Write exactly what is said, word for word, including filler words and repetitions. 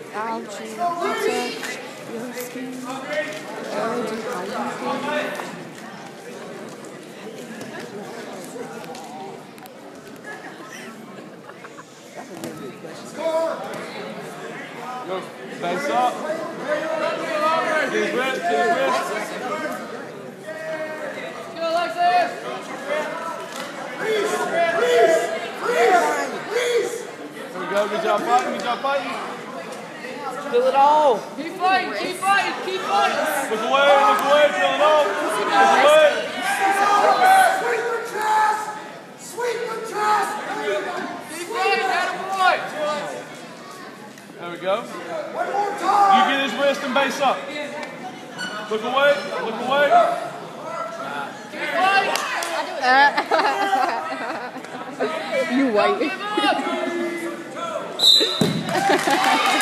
algae, protect your skin. Algae, algae. Go, face up. Get rest, get rest. Go, Alexis! There we go, good job fighting, good job fighting. Do it all. Keep fighting, keep fighting, keep fighting! Look away, look away, feel it off. Look away. Sweep your chest! Sweep your chest! Keep fighting, attaboy! There we go. One more time! You get his wrist and base up. Look away, look away. Keep fighting! You Don't white. give up!